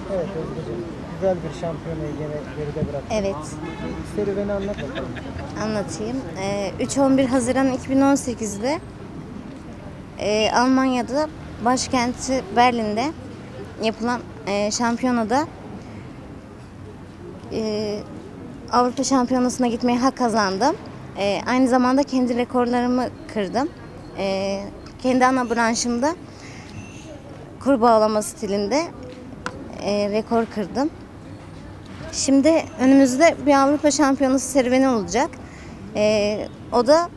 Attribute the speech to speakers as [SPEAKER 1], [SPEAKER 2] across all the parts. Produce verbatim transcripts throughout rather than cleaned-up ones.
[SPEAKER 1] Evet Özgeciğim, güzel bir şampiyonayı gene geride bıraktın.
[SPEAKER 2] Evet,
[SPEAKER 1] Serüveni anlat bakalım.
[SPEAKER 2] anlatayım. Ee, üç on bir Haziran iki bin on sekiz'de e, Almanya'da başkenti Berlin'de yapılan e, şampiyonada e, Avrupa Şampiyonası'na gitmeye hak kazandım. E, aynı zamanda kendi rekorlarımı kırdım. E, kendi ana branşımda kur bağlama stilinde e, rekor kırdım. Şimdi önümüzde bir Avrupa Şampiyonası serüveni olacak. E, o da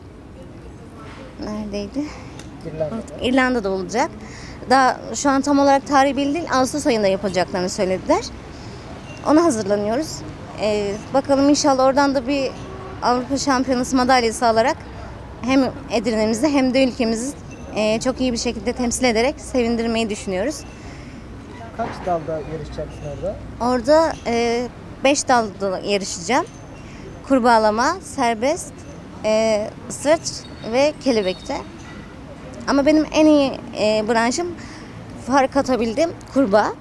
[SPEAKER 2] neredeydi?
[SPEAKER 1] İrlanda'da.
[SPEAKER 2] İrlanda'da olacak. Daha şu an tam olarak tarihi belli değil. Ağustos ayında yapacaklarını söylediler. Ona hazırlanıyoruz. Ee, bakalım inşallah oradan da bir Avrupa Şampiyonası madalyası alarak hem Edirne'mizi hem de ülkemizi e, çok iyi bir şekilde temsil ederek sevindirmeyi düşünüyoruz.
[SPEAKER 1] Kaç dalda yarışacaksın orada?
[SPEAKER 2] Orada e, beş dalda yarışacağım. Kurbağalama, serbest, e, sırt ve kelebekte. Ama benim en iyi e, branşım fark atabildim kurbağa.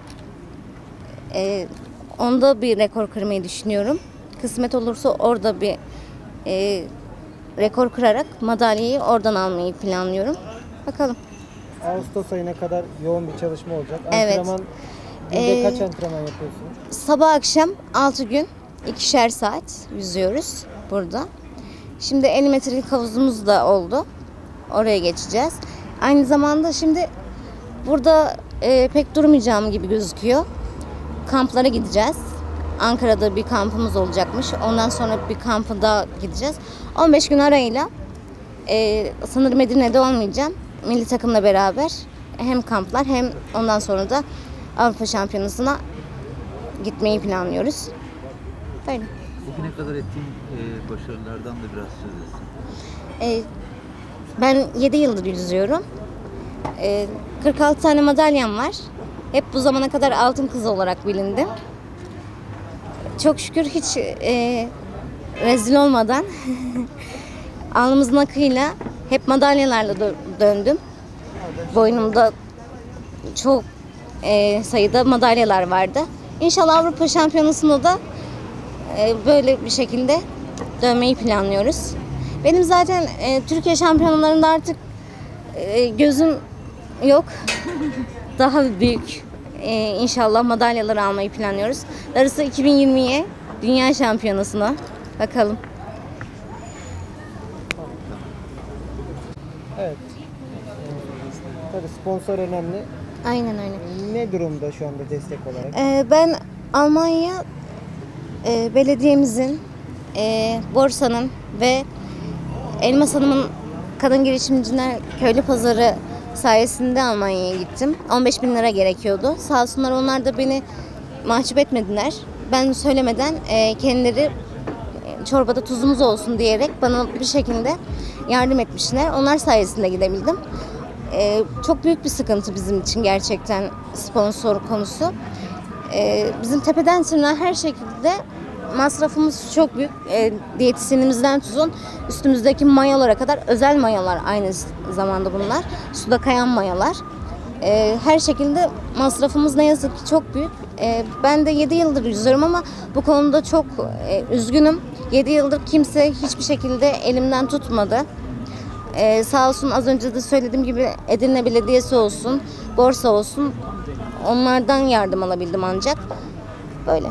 [SPEAKER 2] E, onda bir rekor kırmayı düşünüyorum. Kısmet olursa orada bir e, rekor kırarak madalyayı oradan almayı planlıyorum. Bakalım.
[SPEAKER 1] Ağustos ayına kadar yoğun bir çalışma olacak.
[SPEAKER 2] Evet.
[SPEAKER 1] Antrenman, günde
[SPEAKER 2] Ee,
[SPEAKER 1] kaç antrenman yapıyorsun?
[SPEAKER 2] Sabah akşam altı gün ikişer saat yüzüyoruz burada. Şimdi elli metrelik havuzumuz da oldu. Oraya geçeceğiz. Aynı zamanda şimdi burada e, pek durmayacağım gibi gözüküyor. Kamplara gideceğiz. Ankara'da bir kampımız olacakmış. Ondan sonra bir kampı daha gideceğiz. on beş gün arayla e, sanırım Edirne'de olmayacağım. Milli takımla beraber hem kamplar hem ondan sonra da Avrupa Şampiyonası'na gitmeyi planlıyoruz. Böyle.
[SPEAKER 3] Bugüne kadar ettiğin e, başarılardan da biraz söz etsin.
[SPEAKER 2] E, ben yedi yıldır yüzüyorum. E, kırk altı tane madalyam var. Hep bu zamana kadar altın kız olarak bilindim. Çok şükür hiç e, rezil olmadan alnımızın akıyla hep madalyalarla dö- döndüm. Boynumda çok e, sayıda madalyalar vardı. İnşallah Avrupa Şampiyonası'nda da e, böyle bir şekilde dönmeyi planlıyoruz. Benim zaten e, Türkiye şampiyonalarında artık e, gözüm yok. Daha büyük e, inşallah madalyaları almayı planlıyoruz. Darısı iki bin yirmiye Dünya Şampiyonası'na. Bakalım.
[SPEAKER 1] Evet. Tabii sponsor önemli.
[SPEAKER 2] Aynen öyle.
[SPEAKER 1] Ne durumda şu anda destek olarak?
[SPEAKER 2] Ee, ben Almanya e, belediyemizin, e, borsanın ve Elmas Hanım'ın kadın girişimciler köylü pazarı sayesinde Almanya'ya gittim. on beş bin lira gerekiyordu. Sağ olsunlar onlar da beni mahcup etmediler. Ben söylemeden e, kendileri e, çorbada tuzumuz olsun diyerek bana bir şekilde yardım etmişler. Onlar sayesinde gidebildim. Ee, çok büyük bir sıkıntı bizim için gerçekten sponsor konusu. Ee, bizim tepeden tırnağa her şekilde masrafımız çok büyük. Ee, diyetisyenimizden tutun üstümüzdeki mayalara kadar özel mayalar aynı zamanda bunlar. Suda kayan mayalar. Ee, her şekilde masrafımız ne yazık ki çok büyük. Ee, ben de yedi yıldır yüzüyorum ama bu konuda çok e, üzgünüm. yedi yıldır kimse hiçbir şekilde elimden tutmadı. Ee, sağ olsun az önce de söylediğim gibi Edirne Belediyesi olsun, borsa olsun onlardan yardım alabildim ancak. Böyle.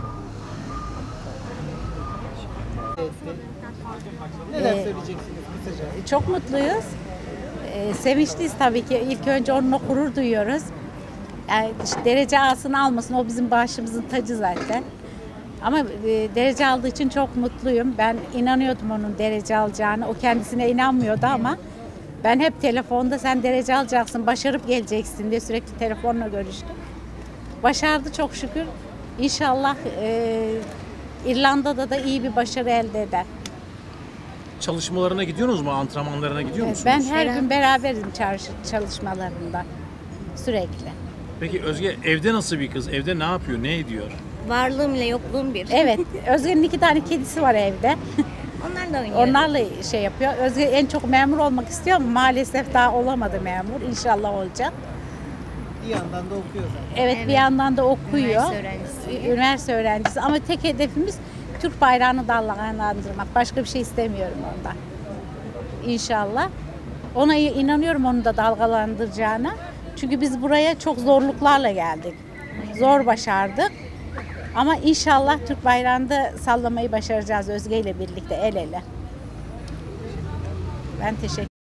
[SPEAKER 1] Neler
[SPEAKER 2] Ee,
[SPEAKER 1] söyleyeceksiniz kısaca?
[SPEAKER 4] Çok mutluyuz. Ee, sevinçliyiz tabii ki. İlk önce onunla gurur duyuyoruz. Yani işte derece alsın almasın o bizim başımızın tacı zaten. Ama e, derece aldığı için çok mutluyum. Ben inanıyordum onun derece alacağını. O kendisine inanmıyordu ama ben hep telefonda sen derece alacaksın, başarıp geleceksin diye sürekli telefonla görüştüm. Başardı çok şükür. İnşallah e, İrlanda'da da iyi bir başarı elde eder.
[SPEAKER 5] Çalışmalarına gidiyorsunuz mu? Antrenmanlarına gidiyor musunuz?
[SPEAKER 4] Ben her gün beraberim çarşı- çalışmalarında sürekli.
[SPEAKER 5] Peki Özge evde nasıl bir kız? Evde ne yapıyor? Ne ediyor?
[SPEAKER 2] Varlığım ile yokluğum bir.
[SPEAKER 4] Evet, Özge'nin iki tane kedisi var evde.
[SPEAKER 2] Onlar da oynuyor.
[SPEAKER 4] Onlarla şey yapıyor. Özge en çok memur olmak istiyor ama maalesef daha olamadı memur. İnşallah olacak.
[SPEAKER 1] Bir yandan da okuyor zaten.
[SPEAKER 4] Evet,
[SPEAKER 2] Evet.
[SPEAKER 4] bir yandan da okuyor.
[SPEAKER 2] Üniversite öğrencisi.
[SPEAKER 4] üniversite öğrencisi ama tek hedefimiz Türk bayrağını dalgalandırmak. Başka bir şey istemiyorum ondan. İnşallah. Ona inanıyorum, onu da dalgalandıracağına. Çünkü biz buraya çok zorluklarla geldik. Zor başardık. Ama inşallah Türk bayrağını da sallamayı başaracağız Özge ile birlikte el ele. Ben teşekkür